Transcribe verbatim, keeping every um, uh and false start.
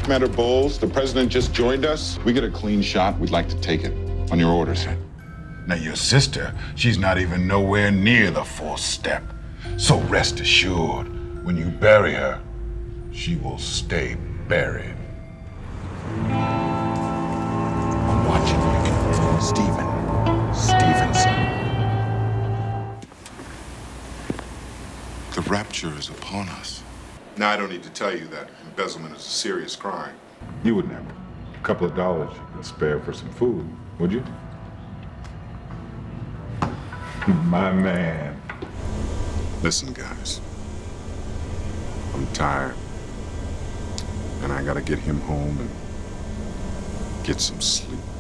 Commander Bowles, the president just joined us. We get a clean shot, we'd like to take it. On your orders. Now, your sister, she's not even nowhere near the fourth step. So rest assured, when you bury her, she will stay buried. I'm watching you, Stephen Stevenson. The rapture is upon us. Now, I don't need to tell you that embezzlement is a serious crime. You would never. A couple of dollars you could spare for some food, would you? My man. Listen, guys. I'm tired. And I gotta get him home and get some sleep.